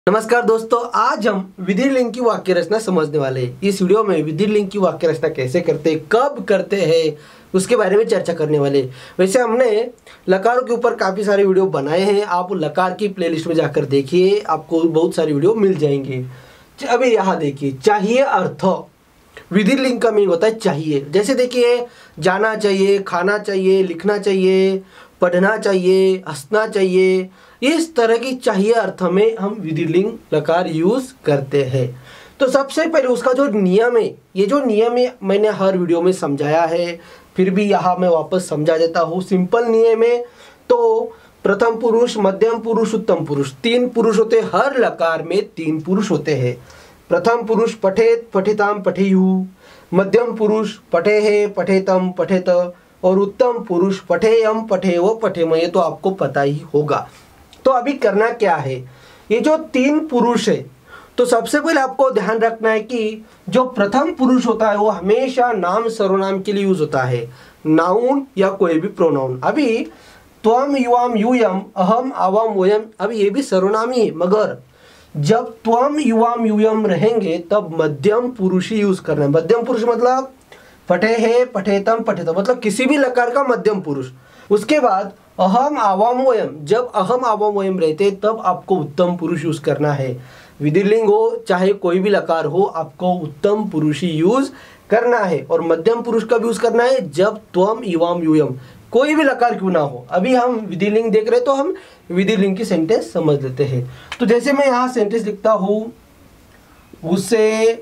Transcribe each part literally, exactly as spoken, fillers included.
नमस्कार दोस्तों, आज हम विधि लिंग की वाक्य रचना समझने वाले हैं। इस वीडियो में विधि लिंग की वाक्य रचना कैसे करते हैं, कब करते हैं, उसके बारे में चर्चा करने वाले। वैसे हमने लकारों के ऊपर काफ़ी सारे वीडियो बनाए हैं, आप लकार की प्लेलिस्ट में जाकर देखिए, आपको बहुत सारे वीडियो मिल जाएंगे। अभी यहाँ देखिए, चाहिए अर्थ। विधि लिंग का मीनिंग होता है चाहिए। जैसे देखिए, जाना चाहिए, खाना चाहिए, लिखना चाहिए, पढ़ना चाहिए, हंसना चाहिए, इस तरह की चाहिए अर्थ में हम विधि लिंग लकार यूज करते हैं। तो सबसे पहले उसका जो नियम है, ये जो नियम है मैंने हर वीडियो में समझाया है, फिर भी यहाँ मैं वापस समझा देता हूँ। सिंपल नियम है। तो प्रथम पुरुष, मध्यम पुरुष, उत्तम पुरुष, तीन पुरुष होते हैं। हर लकार में तीन पुरुष होते हैं। प्रथम पुरुष पठेत, पठिताम, पठेयु। मध्यम पुरुष पठे है, पठेतम, पठेत। और उत्तम पुरुष पठेयम, पठेव, पठेम। ये तो आपको पता ही होगा। तो अभी करना क्या है, ये जो तीन पुरुष है, तो सबसे पहले आपको ध्यान रखना है कि जो प्रथम पुरुष होता है वो हमेशा नाम सर्वनाम के लिए यूज होता है, नाउन या कोई भी प्रोनाउन। अभी त्वम, युवाम, यूयम, अहम, आवाम, वयम, अभी ये भी सर्वनाम ही है, मगर जब त्वम, युवाम, यूयम रहेंगे तब मध्यम पुरुष ही यूज करना है। मध्यम पुरुष मतलब पठे है, पठेतम, पठेतम, मतलब किसी भी लकार का मध्यम पुरुष। उसके बाद अहम, आवाम, वयम, जब अहम, आवाम, वयम रहते तब आपको उत्तम पुरुष यूज करना है। विधिलिंग हो चाहे कोई भी लकार हो, आपको उत्तम पुरुष ही यूज करना है। और मध्यम पुरुष का भी यूज करना है जब त्वम, युवाम, यूयम, कोई भी लकार क्यों ना हो। अभी हम विधिलिंग देख रहे तो हम विधिलिंग की सेंटेंस समझ लेते हैं। तो जैसे मैं यहाँ सेंटेंस लिखता हूँ, उसे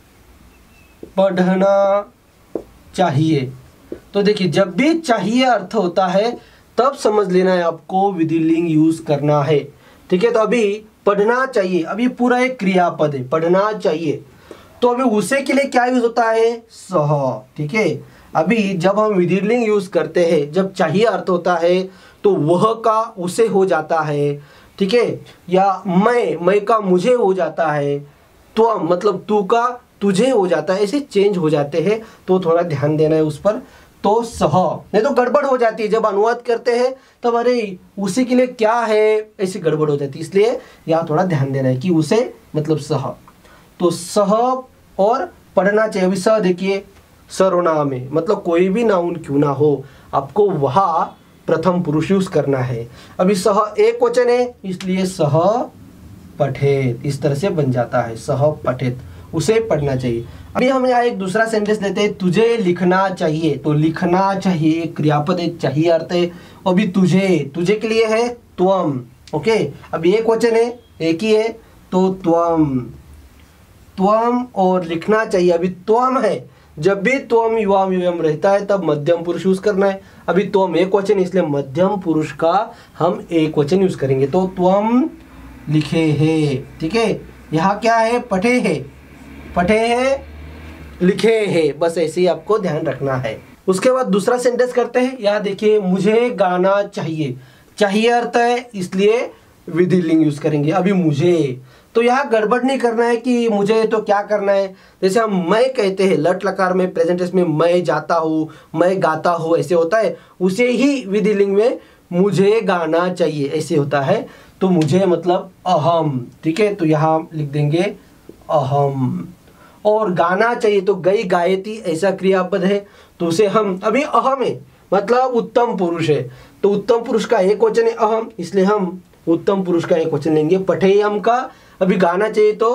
पढ़ना चाहिए। तो देखिए, जब भी चाहिए अर्थ होता है तब समझ लेना है आपको विधिलिंग यूज करना है। ठीक है, तो अभी पढ़ना चाहिए, अभी पूरा एक क्रियापद है, पढ़ना चाहिए। तो अभी उसे के लिए क्या यूज होता है, सह। ठीक है, अभी जब हम विधिलिंग यूज करते हैं, जब चाहिए अर्थ होता है तो वह का उसे हो जाता है। ठीक है, या मैं, मैं का मुझे हो जाता है। तो मतलब तू का तुझे हो जाता है, ऐसे चेंज हो जाते हैं, तो थोड़ा ध्यान देना है उस पर। तो सह, नहीं तो गड़बड़ हो जाती है जब अनुवाद करते हैं तब, अरे उसी के लिए क्या है, ऐसी गड़बड़ हो जाती है। इसलिए यहाँ थोड़ा ध्यान देना है कि उसे मतलब सह। तो सह और पढ़ना चाहिए। अभी सह देखिए, सर्वनाम है, मतलब कोई भी नाउन क्यों ना हो, आपको वहाँ प्रथम पुरुष यूज करना है। अभी सह एक वचन है, इसलिए सह पठेत, इस तरह से बन जाता है, सह पठेत, उसे पढ़ना चाहिए। अभी हम यहाँ एक दूसरा सेंटेंस लेते हैं, तुझे लिखना चाहिए। तो लिखना चाहिए क्रियापद है, चाहिए अर्थ है। अभी तुझे, तुझे के लिए है त्वम। ओके, अभी एक वचन है, एक ही है, तो त्वम, त्वम, और लिखना चाहिए। अभी त्वम है, जब भी त्वम, युवाम, युयम रहता है तब मध्यम पुरुष यूज करना है। अभी त्वम एक वचन, इसलिए मध्यम पुरुष का हम एक वचन यूज करेंगे। तो त्वम लिखे है। ठीक है, यहाँ क्या है, पढ़े है, पढ़े है, लिखे है, बस ऐसे ही आपको ध्यान रखना है। उसके बाद दूसरा सेंटेंस करते हैं। यहाँ देखिए, मुझे गाना चाहिए, चाहिए अर्थ है, इसलिए विधिलिंग यूज करेंगे। अभी मुझे, तो यहाँ गड़बड़ नहीं करना है कि मुझे तो क्या करना है। जैसे हम मैं कहते हैं लट लकार में, प्रेजेंट टेंस में मैं जाता हूँ, मैं गाता हूँ, ऐसे होता है, उसे ही विधिलिंग में मुझे गाना चाहिए ऐसे होता है। तो मुझे मतलब अहम। ठीक है, तो यहाँ लिख देंगे अहम। और गाना चाहिए तो गई, गायती, ऐसा क्रियापद है, तो उसे हम, अभी अहम है मतलब उत्तम पुरुष है, तो उत्तम पुरुष का एक वचन है अहम, इसलिए हम उत्तम पुरुष का एक वचन लेंगे, पठेयम का। अभी गाना चाहिए तो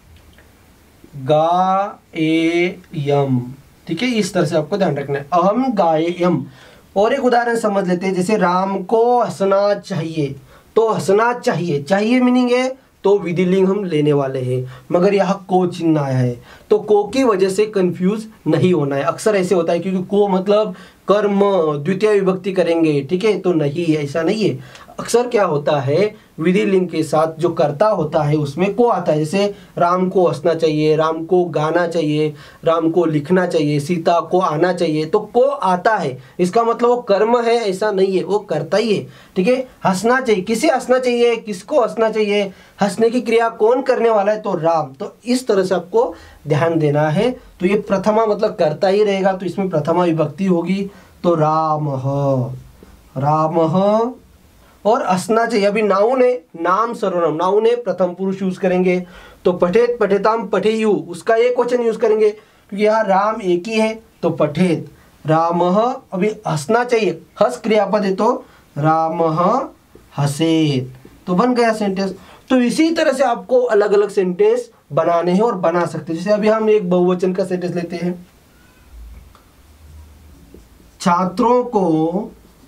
गाएयम। ठीक है, इस तरह से आपको ध्यान रखना है, अहम गाएयम। और एक उदाहरण समझ लेते हैं, जैसे राम को हंसना चाहिए। तो हंसना चाहिए, चाहिए मीनिंग है, तो विधिलिंग हम लेने वाले हैं, मगर यहाँ को चिन्ह आया है, तो को की वजह से कंफ्यूज नहीं होना है। अक्सर ऐसे होता है क्योंकि को मतलब कर्म, द्वितीय विभक्ति करेंगे। ठीक है, तो नहीं, ऐसा नहीं है। अक्सर क्या होता है, विधिलिंग के साथ जो कर्ता होता है उसमें को आता है। जैसे राम को हंसना चाहिए, राम को गाना चाहिए, राम को लिखना चाहिए, सीता को आना चाहिए, तो को आता है, इसका मतलब वो कर्म है ऐसा नहीं है, वो कर्ता ही है। ठीक है, हंसना चाहिए, किसे हंसना चाहिए, किसको हंसना चाहिए, हंसने की क्रिया कौन करने वाला है, तो राम। तो इस तरह से आपको ध्यान देना है। तो ये प्रथमा मतलब कर्ता ही रहेगा, तो इसमें प्रथमा विभक्ति होगी, तो रामः, रामः और हंसना चाहिए। अभी नाउन है, नाम सर्वनाम, नाउन है प्रथम पुरुष यूज करेंगे तो पठेत पठेताम पठेयु, उसका एक वचन यूज करेंगे क्योंकि यहाँ राम एक ही है तो पठेत रामः। अभी हंसना चाहिए, हंस क्रियापद है तो रामः हसेत, तो बन गया सेंटेंस। तो इसी तरह से आपको अलग अलग सेंटेंस बनाने हैं और बना सकते हैं। जैसे अभी हम एक बहुवचन का सेंटेंस लेते हैं, छात्रों को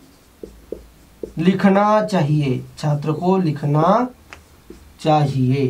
लिखना चाहिए, छात्र को लिखना चाहिए,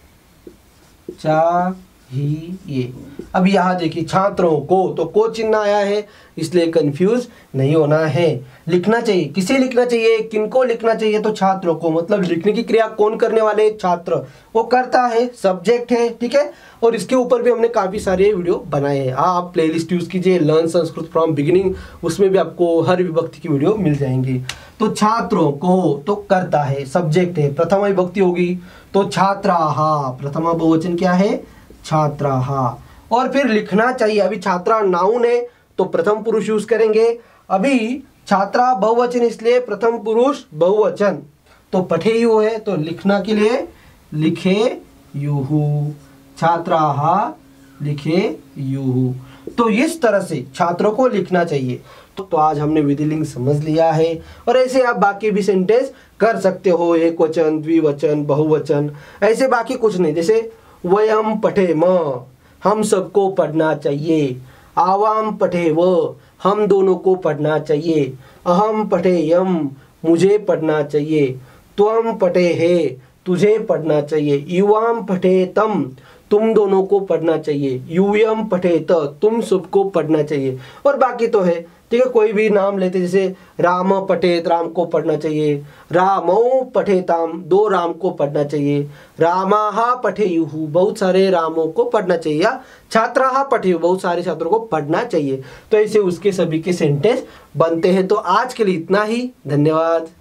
चाहिए। अब यहाँ देखिए छात्रों को, तो को चिन्ह आया है इसलिए कंफ्यूज नहीं होना है। लिखना चाहिए, किसे लिखना चाहिए, किनको लिखना चाहिए, तो छात्रों को, मतलब लिखने की क्रिया कौन करने वाले, छात्र, वो करता है, सब्जेक्ट है, ठीक है। और इसके ऊपर भी हमने काफी सारे वीडियो बनाए हैं, आप प्लेलिस्ट यूज कीजिए लर्न संस्कृत फ्रॉम बिगिनिंग, उसमें भी आपको हर विभक्ति की वीडियो मिल जाएंगी। तो छात्रों को तो करता है, सब्जेक्ट है, प्रथमा विभक्ति होगी तो छात्राहा, प्रथमा बहुवचन क्या है, छात्राहा। और फिर लिखना चाहिए, अभी छात्रा नाउन है तो प्रथम पुरुष यूज करेंगे। अभी छात्रा बहुवचन इसलिए प्रथम पुरुष बहुवचन, तो पठेयु है तो लिखना के लिए लिखे युहु, छात्राहा लिखे युहु। तो इस तरह से छात्रों को लिखना चाहिए। तो, तो आज हमने विधिलिंग समझ लिया है और ऐसे आप बाकी भी सेंटेंस कर सकते हो, एक वचन, द्विवचन, बहुवचन, ऐसे बाकी कुछ नहीं। जैसे वयम पठेम, हम सबको पढ़ना चाहिए, आवाम पठेव, हम दोनों को पढ़ना चाहिए, अहम पठेयम, मुझे पढ़ना चाहिए, त्वम पठेहे, तुझे पढ़ना चाहिए, युवाम पठेतम, तुम दोनों को पढ़ना चाहिए, यूयम पठेत, तुम सबको पढ़ना चाहिए। और बाकी तो है, ठीक है, कोई भी नाम लेते, जैसे राम पठेत, राम को पढ़ना चाहिए, रामौ पठेताम, दो राम को पढ़ना चाहिए, रामाहा पठेयुहु, बहुत सारे रामों को पढ़ना चाहिए, या छात्राहा पठेयु, बहुत सारे छात्रों को पढ़ना चाहिए। तो ऐसे उसके सभी के सेंटेंस बनते हैं। तो आज के लिए इतना ही, धन्यवाद।